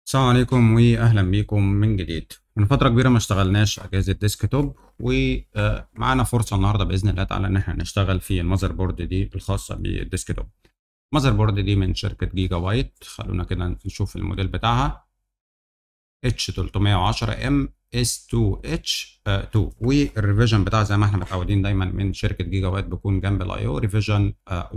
السلام عليكم واهلا بيكم من جديد. من فتره كبيره ما اشتغلناش اجهزه ديسكتوب، ومعانا فرصه النهارده باذن الله تعالى ان احنا نشتغل في المذر بورد دي الخاصه بالديسكتوب. المذر بورد دي من شركه جيجا بايت. خلونا كده نشوف الموديل بتاعها H310M S2H 2، والريفيجن بتاعها زي ما احنا متعودين دايما من شركه جيجا بايت بيكون جنب الاي او ريفيجن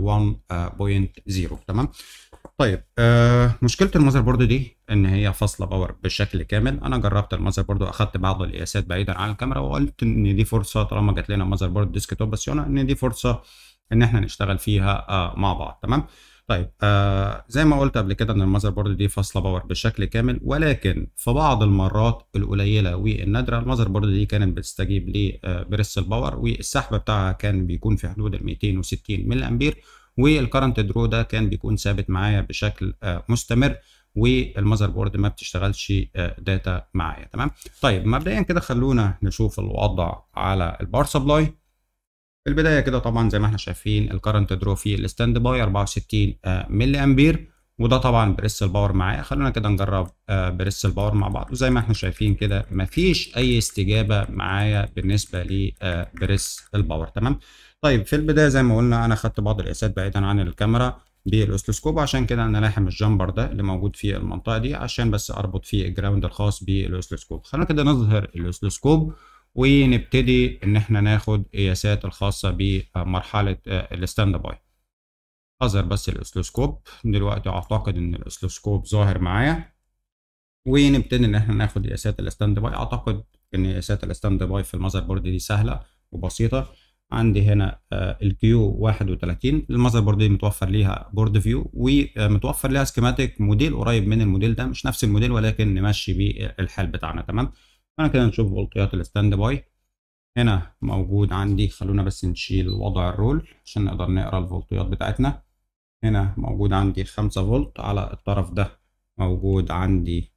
1.0. تمام. طيب، مشكله المذر بورد دي ان هي فاصله باور بشكل كامل. انا جربت المذر بورد واخدت بعض القياسات بعيدا عن الكاميرا، وقلت ان دي فرصه طالما جات لنا مذر بورد ديسكتوب بس هنا ان دي فرصه ان احنا نشتغل فيها مع بعض. تمام. طيب، زي ما قلت قبل كده ان المذر بورد دي فاصله باور بشكل كامل، ولكن في بعض المرات القليله والنادره المذر بورد دي كانت بتستجيب لبريس الباور، والسحب بتاعها كان بيكون في حدود ال 260 ملي امبير، والكرنت درو ده كان بيكون ثابت معايا بشكل مستمر، والمذر بورد ما بتشتغلش داتا معايا. تمام. طيب مبدئيا كده خلونا نشوف الوضع على الباور سبلاي. في البدايه كده طبعا زي ما احنا شايفين الكرنت درو في الستاند باي 64 ملي امبير، وده طبعا بريس الباور معايا. خلونا كده نجرب بريس الباور مع بعض، وزي ما احنا شايفين كده مفيش اي استجابه معايا بالنسبه لبريس الباور. تمام. طيب في البدايه زي ما قلنا انا خدت بعض القياسات بعيدا عن الكاميرا بالاوسلوسكوب، عشان كده انا لاحم الجامبر ده اللي موجود في المنطقه دي عشان بس اربط فيه الجراوند الخاص بالاوسلوسكوب. خلينا كده نظهر الاوسلوسكوب ونبتدي ان احنا ناخد قياسات الخاصه بمرحله الستاند باي. اظهر بس الاسلوسكوب دلوقتي، اعتقد ان الاسلوسكوب ظاهر معايا، ونبتدي ان احنا ناخد قياسات الستاند باي. اعتقد ان قياسات الستاند باي في المذر بورد دي سهله وبسيطه. عندي هنا الكيو 31. المذر بورد دي متوفر ليها بورد فيو، ومتوفر ليها سكيماتيك موديل قريب من الموديل ده، مش نفس الموديل ولكن نمشي بيه الحال بتاعنا. تمام. انا كده نشوف فولتيات الستاند باي. هنا موجود عندي، خلونا بس نشيل وضع الرول عشان نقدر نقرا الفولتيات بتاعتنا. هنا موجود عندي 5 فولت على الطرف ده، موجود عندي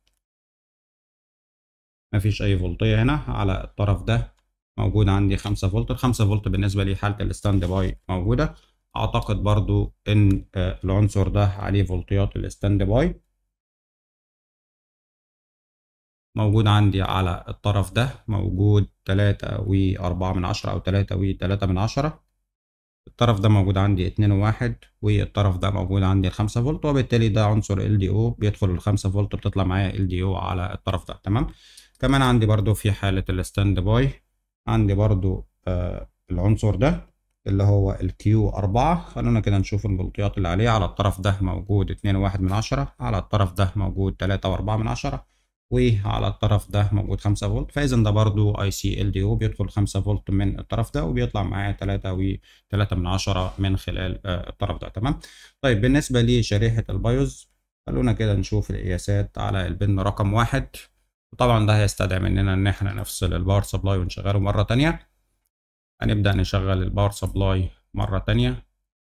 مفيش اي فولتية. هنا على الطرف ده موجود عندي 5 فولت. ال 5 فولت بالنسبة لي حالة الستاند باي موجودة. اعتقد برضو ان العنصر ده عليه فولتيات الستاند باي. موجود عندي على الطرف ده موجود 3.4 أو 3.3. الطرف ده موجود عندي 2.1، والطرف ده موجود عندي 5 فولت، وبالتالي ده عنصر LDO بيدخل ال 5 فولت بتطلع معايا LDO على الطرف ده. تمام. كمان عندي برضو في حالة الستاند باي عندي برضو العنصر ده اللي هو الكيو 4. خلونا كده نشوف الفولتيات اللي عليه. على الطرف ده موجود 2.1، على الطرف ده موجود 3.4، وعلى الطرف ده موجود 5 فولت. فاذا ده برضو اي سي ال دي او بيدخل 5 فولت من الطرف ده، وبيطلع معايا 3.3 من خلال الطرف ده. تمام. طيب بالنسبة لشريحة البايوز، خلونا كده نشوف القياسات على البن رقم 1. وطبعا ده هيستدعي مننا ان احنا نفصل الباور سبلاي ونشغله مرة تانية. هنبدأ نشغل الباور سبلاي مرة تانية،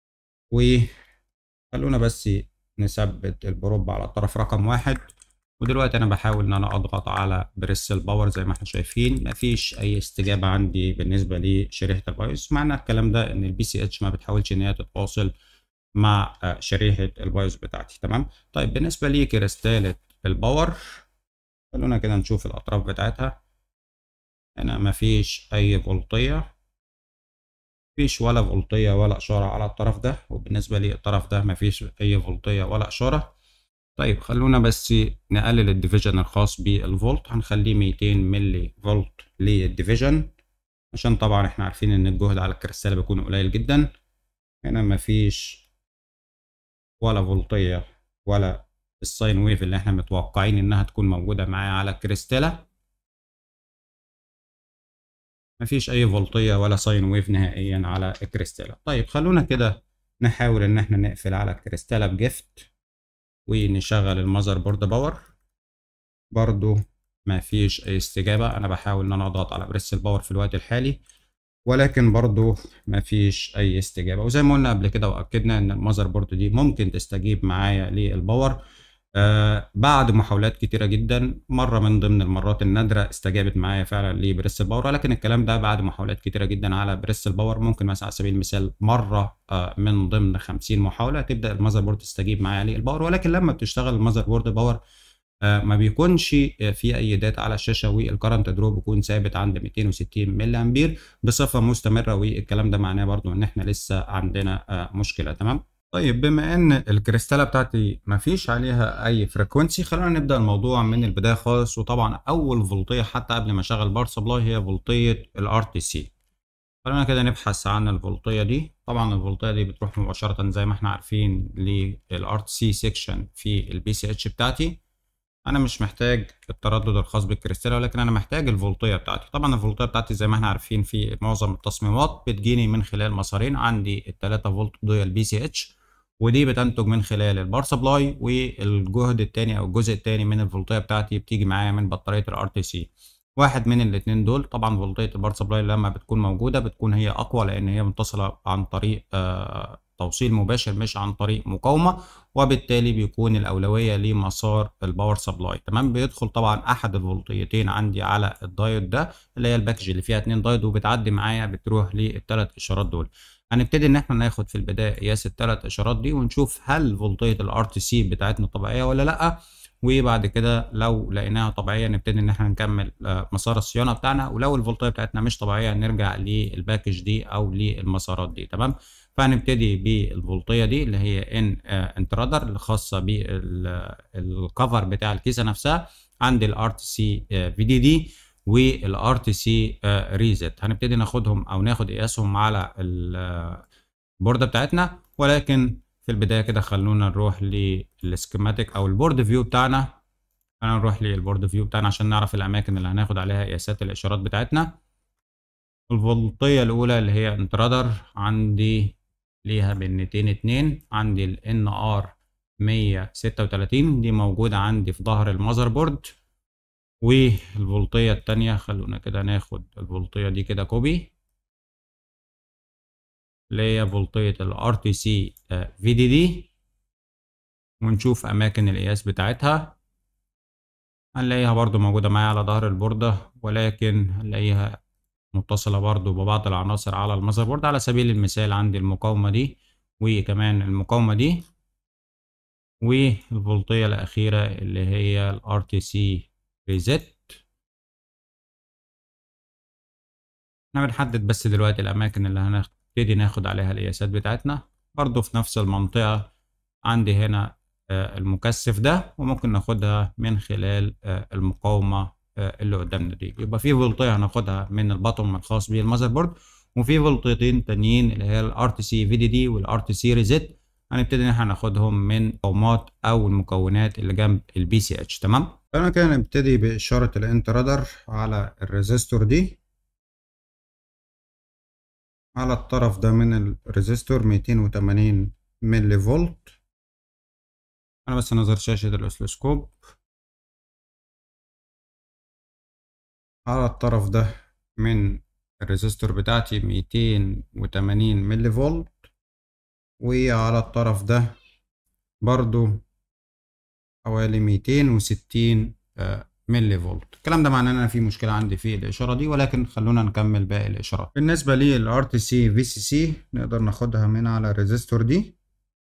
وخلونا بس نثبت البروب على الطرف رقم 1. ودلوقتي انا بحاول ان انا اضغط على بريس الباور. زي ما احنا شايفين مفيش اي استجابة عندي بالنسبة لشريحة البايوس. معنى الكلام ده ان البي سي اتش ما بتحاولش ان هي تتواصل مع شريحة البايوس بتاعتي. تمام. طيب بالنسبة لي كريستالة الباور، خلونا كده نشوف الاطراف بتاعتها. هنا مفيش اي فولتية، مفيش ولا فولتية ولا اشارة على الطرف ده، وبالنسبة لي الطرف ده مفيش اي فولتية ولا اشارة. طيب خلونا بس نقلل الديفيجن الخاص بالفولت، هنخليه 200 ملي فولت للديفيجن، عشان طبعا احنا عارفين ان الجهد على الكريستالة بيكون قليل جدا. هنا مفيش ولا فولتية ولا الساين ويف اللي احنا متوقعين انها تكون موجودة معايا على الكريستالة. مفيش اي فولتية ولا ساين ويف نهائيا على الكريستالة. طيب خلونا كده نحاول ان احنا نقفل على الكريستالة بجفت ونشغل المذر بورد باور. برضو مفيش اي استجابة. انا بحاول ان انا اضغط على بريس الباور في الوقت الحالي، ولكن برضو مفيش اي استجابة. وزي ما قلنا قبل كده واكدنا ان المذر بورد دي ممكن تستجيب معايا للباور بعد محاولات كتيرة جدا. مرة من ضمن المرات النادرة استجابت معايا فعلا لبريس الباور، ولكن الكلام ده بعد محاولات كتيرة جدا على بريس الباور. ممكن مثلا على سبيل المثال مرة من ضمن 50 محاولة تبدأ المذر بورد تستجيب معايا للباور، ولكن لما بتشتغل المذر بورد باور ما بيكونش في اي داتا على الشاشه، والكرنت درو بيكون ثابت عند 260 ملي امبير بصفه مستمره، والكلام ده معناه برضو ان احنا لسه عندنا مشكله. تمام. طيب بما ان الكريستاله بتاعتي ما فيش عليها اي فريكونسي، خلينا نبدا الموضوع من البدايه خالص. وطبعا اول فولتيه حتى قبل ما اشغل باور سبلاي هي فولتيه الار تي سي. خلينا كده نبحث عن الفولتيه دي. طبعا الفولتيه دي بتروح مباشره زي ما احنا عارفين للار تي سي سيكشن في البي سي اتش بتاعتي. انا مش محتاج التردد الخاص بالكريستاله، ولكن انا محتاج الفولتيه بتاعتي. طبعا الفولتيه بتاعتي زي ما احنا عارفين في معظم التصميمات بتجيني من خلال مسارين. عندي ال 3 فولت ضوء البي سي اتش، ودي بتنتج من خلال البار سبلاي، والجهد الثاني او الجزء الثاني من الفولتيه بتاعتي بتيجي معايا من بطاريه الار تي سي. واحد من الاثنين دول. طبعا فولتيه البار سبلاي لما بتكون موجوده بتكون هي اقوى، لان هي متصله عن طريق توصيل مباشر مش عن طريق مقاومه، وبالتالي بيكون الأولوية لمسار الباور سبلاي. تمام. بيدخل طبعا أحد الفولتيتين عندي على الدايود ده، اللي هي الباكج اللي فيها 2 دايود، وبتعدي معايا بتروح للثلاث إشارات دول. هنبتدي إن احنا ناخد في البداية قياس الثلاث إشارات دي، ونشوف هل فولتية الار تي سي بتاعتنا طبيعية ولا لأ. وبعد كده لو لقيناها طبيعية نبتدي إن احنا نكمل مسار الصيانة بتاعنا، ولو الفولتية بتاعتنا مش طبيعية نرجع للباكج دي أو للمسارات دي. تمام. فهنبتدي بالفولتيه دي اللي هي انترادر الخاصه بالكفر بتاع الكيسه نفسها. عندي الار تي سي في دي دي والار تي سي ريزت. هنبتدي ناخدهم او ناخد قياسهم على البورده بتاعتنا، ولكن في البدايه كده خلونا نروح للسكيماتيك او البورد فيو بتاعنا. هنروح للبورد فيو بتاعنا عشان نعرف الاماكن اللي هناخد عليها قياسات الاشارات بتاعتنا. الفولتيه الاولى اللي هي انترادر عندي ليها بنتين 2. عندي ال NR 136 دي موجودة عندي في ظهر المذر بورد. والفولتية التانية خلونا كده ناخد الفولتية دي كده كوبي، اللي هي فولتية ال RTC VDD، ونشوف أماكن القياس بتاعتها. هنلاقيها برضو موجودة معايا على ظهر البوردة، ولكن هنلاقيها متصلة برضو ببعض العناصر على المذر بورد. على سبيل المثال عندي المقاومة دي، وكمان المقاومة دي، والفولتية الأخيرة اللي هي ال RTC reset. احنا بنحدد بس دلوقتي الأماكن اللي هنبتدي ناخد عليها القياسات بتاعتنا. برضو في نفس المنطقة عندي هنا المكثف ده، وممكن ناخدها من خلال المقاومة اللي قدامنا دي. يبقى في فولتية هناخدها من البطن الخاص بالمذر بورد، وفي فولتيتين تانيين اللي هي ال RTC VDD وال RTC reset هنبتدي ان احنا ناخدهم من مقاومات او المكونات اللي جنب البي سي اتش. تمام. فانا كده نبتدي باشاره الانترادر على الريزيستور دي. على الطرف ده من الريزيستور 280 ملي فولت. انا بس نظر شاشه الاوسلوسكوب. على الطرف ده من الريزيستور بتاعتي 280 ملي فولت، وعلى الطرف ده برضو حوالي 260 ملي فولت. الكلام ده معناه ان انا في مشكله عندي في الاشاره دي، ولكن خلونا نكمل باقي الاشارات. بالنسبه للار تي سي في سي سي نقدر ناخدها من على الريزيستور دي،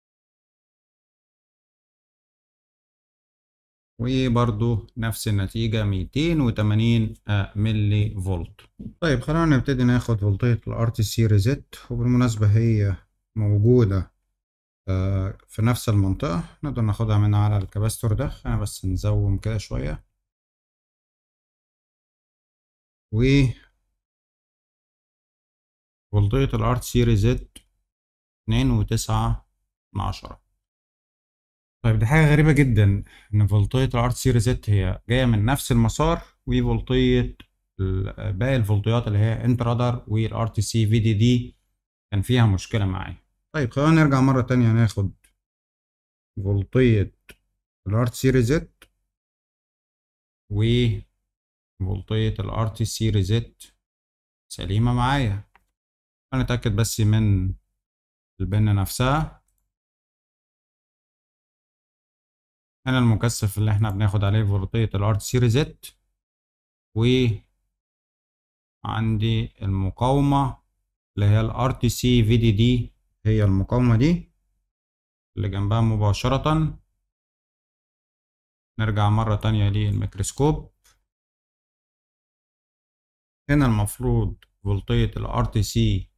وبرضو نفس النتيجه 280 ملي فولت. طيب خلونا نبتدي ناخد فولتيه الار تي سي ريزيت، وبالمناسبه هي موجوده في نفس المنطقه. نقدر ناخدها من على الكاباستور ده. خلينا بس نزوم كده شويه. و فولتية الار تي سي ريزيت 2.9. طيب دي حاجة غريبة جدا إن فولتية الار تي سي ريزيت هي جاية من نفس المسار، وفولتية باقي الفولتيات اللي هي انترادر والار تي سي في دي دي كان فيها مشكلة معايا. طيب خلينا نرجع مرة تانية ناخد فولتية الار تي سي ريزيت وفولتية الار تي سي ريزيت سليمة معايا. هنتأكد بس من البنة نفسها. هنا المكثف اللي احنا بناخد عليه فولتية الار تي سي ريزيت، وعندي المقاومة اللي هي الار تي سي في دي دي، هي المقاومة دي اللي جنبها مباشرة. نرجع مرة تانية للميكروسكوب. هنا المفروض فولتية ال RTC،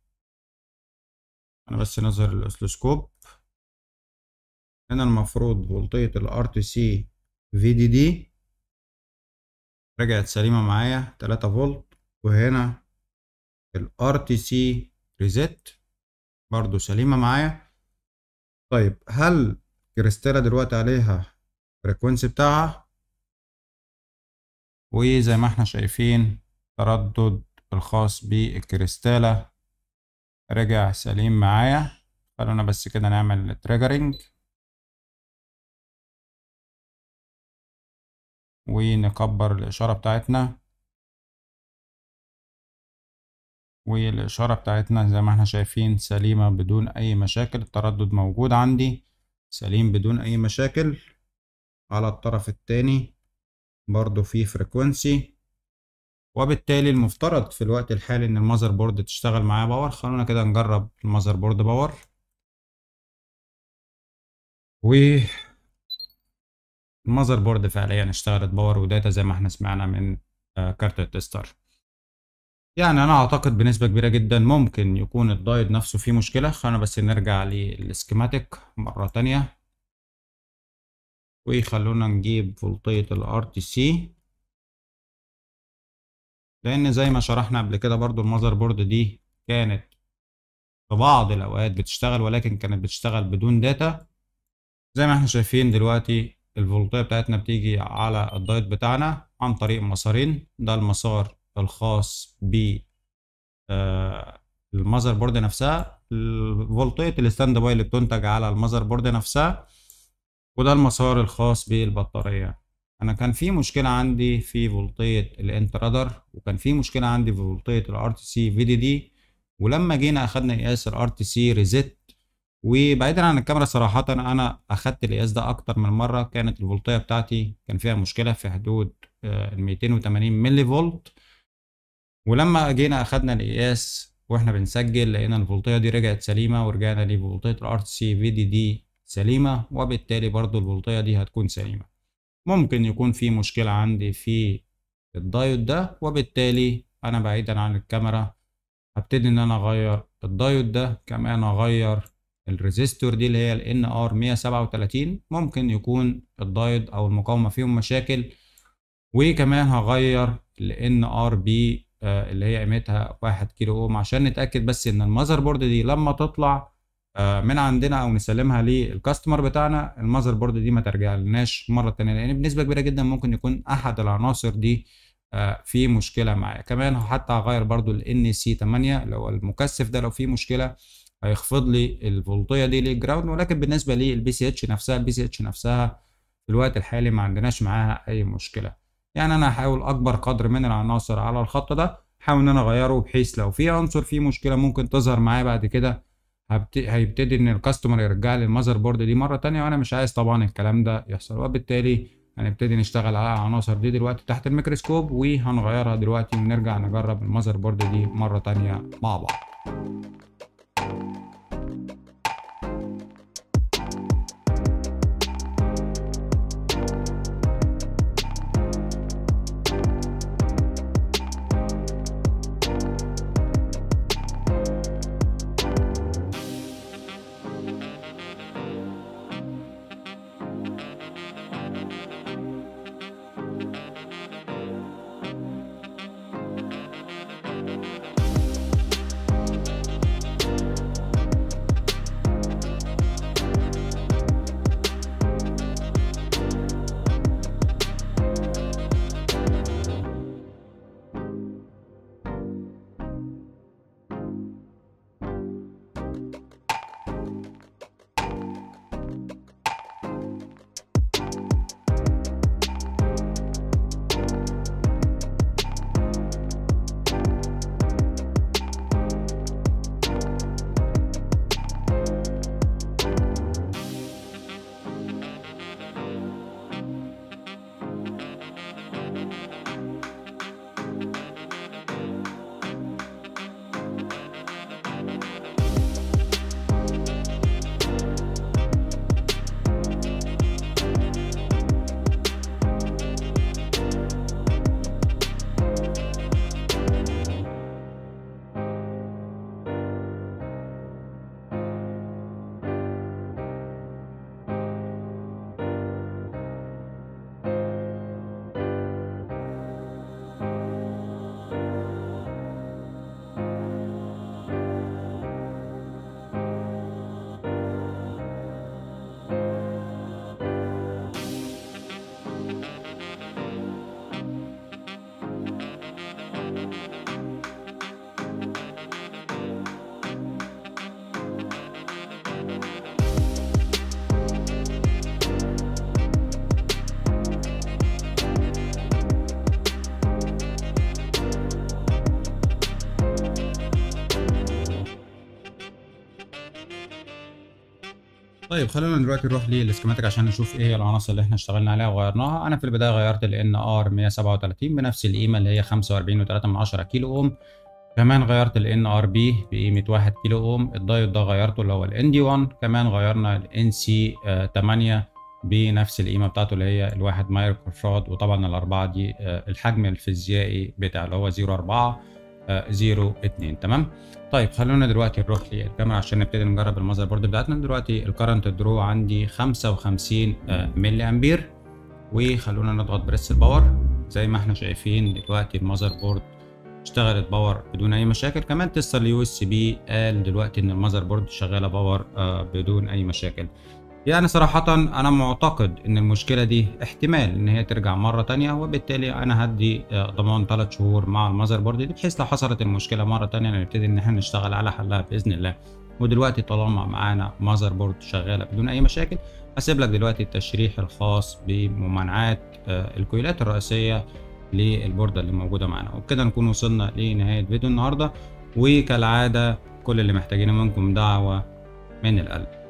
أنا بس نظهر الأسلسكوب. هنا المفروض فولتية ال RTC VDD رجعت سليمة معايا 3 فولت، وهنا ال RTC ريزيت برضو سليمة معايا. طيب هل كريستالة دلوقتي عليها فريكونسي بتاعها؟ وزي ما احنا شايفين تردد الخاص بالكريستالة رجع سليم معايا. خلونا بس كده نعمل تريجرنج ونكبر الإشارة بتاعتنا، والإشارة بتاعتنا زي ما احنا شايفين سليمة بدون أي مشاكل. التردد موجود عندي سليم بدون أي مشاكل. على الطرف التاني برضو في فريكونسي، وبالتالي المفترض في الوقت الحالي إن المذر بورد تشتغل معايا باور. خلونا كده نجرب المذر بورد باور. والمذر بورد فعليا اشتغلت باور وداتا زي ما احنا سمعنا من كارت التستر. يعني انا اعتقد بنسبة كبيرة جدا ممكن يكون الدايود نفسه فيه مشكلة. خلينا بس نرجع للسكيماتيك مرة تانية، وخلونا نجيب فولتية ال RTC، لان زي ما شرحنا قبل كده برضو المذر بورد دي كانت في بعض الاوقات بتشتغل، ولكن كانت بتشتغل بدون داتا. زي ما احنا شايفين دلوقتي الفولتية بتاعتنا بتيجي على الدايود بتاعنا عن طريق مسارين. ده المسار الخاص ب المذر بورد نفسها، الفولتية الستاند باي اللي بتنتج على المذر بورد نفسها، وده المسار الخاص بالبطارية. انا كان في مشكلة عندي في فولتية الانترادر، وكان في مشكلة عندي في فولتية ال RTC VDD. ولما جينا اخدنا قياس ال RTC ريزيت، وبعيدا عن الكاميرا صراحة انا اخدت القياس ده اكتر من مرة، كانت الفولتية بتاعتي كان فيها مشكلة في حدود 280 ملي فولت. ولما جينا اخدنا القياس واحنا بنسجل لقينا الفولتية دي رجعت سليمة، ورجعنا لفولتية ال RTC VDD سليمة، وبالتالي برضو الفولتية دي هتكون سليمة. ممكن يكون في مشكلة عندي في الدايود ده، وبالتالي انا بعيدا عن الكاميرا هبتدي ان انا اغير الدايود ده. كمان اغير الريزيستور دي اللي هي ال NR 137، ممكن يكون الدايود او المقاومة فيهم مشاكل. وكمان هغير ال NRB اللي هي قيمتها 1 كيلو اوم، عشان نتأكد بس ان المذر بورد دي لما تطلع من عندنا او نسلمها للكاستمر بتاعنا، المذر بورد دي ما ترجع لناش مرة تانية، لان بنسبة كبيرة جدا ممكن يكون احد العناصر دي في مشكلة معايا. كمان حتى هغير برضو ال NC8 اللي هو المكثف ده، لو في مشكلة هيخفض لي الفولتية دي للجراوند. ولكن بالنسبة للبي سي اتش نفسها، البي سي اتش نفسها في الوقت الحالي ما عندناش معاها اي مشكلة. يعني انا هحاول اكبر قدر من العناصر على الخط ده احاول ان انا اغيره، بحيث لو في عنصر فيه مشكله ممكن تظهر معايا بعد كده هيبتدي ان الكاستمر يرجع لي المذر بورد دي مره تانية، وانا مش عايز طبعا الكلام ده يحصل. وبالتالي هنبتدي نشتغل على العناصر دي دلوقتي تحت الميكروسكوب، وهنغيرها دلوقتي ونرجع نجرب المذر بورد دي مره تانية مع بعض. طيب خلينا دلوقتي نروح للسكيماتيك عشان نشوف ايه هي العناصر اللي احنا اشتغلنا عليها وغيرناها. انا في البدايه غيرت ال NR 137 بنفس القيمه اللي هي 45.3 كيلو اوم. كمان غيرت ال NRB بقيمه 1 كيلو اوم. الدايود ده غيرته اللي هو ال ND1. كمان غيرنا ال NC 8 بنفس القيمه بتاعته اللي هي الواحد مايكرو فراد. وطبعا الاربعه دي الحجم الفيزيائي بتاع اللي هو 0.4 0.2. تمام. طيب خلونا دلوقتي نروح للكاميرا عشان نبتدي نجرب المذر بورد بتاعتنا. دلوقتي الكرنت درو عندي 55 ملي امبير، وخلونا نضغط بريس الباور. زي ما احنا شايفين دلوقتي المذر بورد اشتغلت باور بدون اي مشاكل. كمان تستر اليو اس بي قال دلوقتي ان المذر بورد شغاله باور بدون اي مشاكل. يعني صراحة أنا معتقد إن المشكلة دي احتمال إن هي ترجع مرة تانية، وبالتالي أنا هدي ضمان 3 شهور مع المذر بورد دي، بحيث لو حصلت المشكلة مرة تانية نبتدي إن احنا نشتغل على حلها بإذن الله. ودلوقتي طالما معانا مذر بورد شغالة بدون أي مشاكل، هسيب لك دلوقتي التشريح الخاص بممانعات الكويلات الرئيسية للبوردة اللي موجودة معانا. وبكده نكون وصلنا لنهاية فيديو النهاردة. وكالعادة كل اللي محتاجينه منكم دعوة من القلب.